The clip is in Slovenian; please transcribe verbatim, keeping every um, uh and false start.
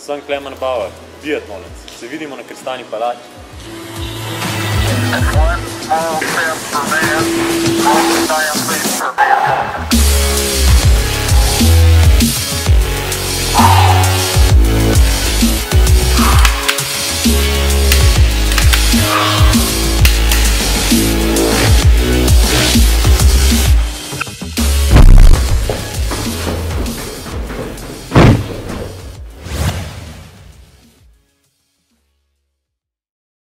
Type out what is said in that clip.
Sem Klemen Bauer, biatlonec. Se vidimo na Kristalni palači.